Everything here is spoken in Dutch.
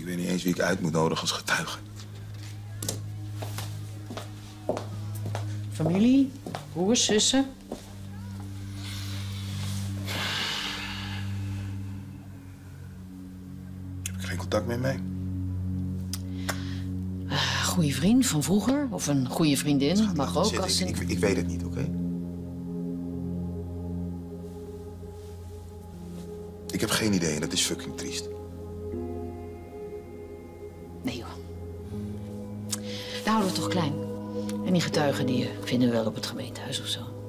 weet niet eens wie ik uit moet nodigen als getuige. Familie, broers, zussen. Heb ik geen contact meer mee? Goeie vriend van vroeger, of een goede vriendin, mag ook Zitten. als een... Ik weet het niet, oké? Ik heb geen idee en dat is fucking triest. Nee, joh. Daar houden we het toch klein. En die getuigen die vinden we wel op het gemeentehuis of zo.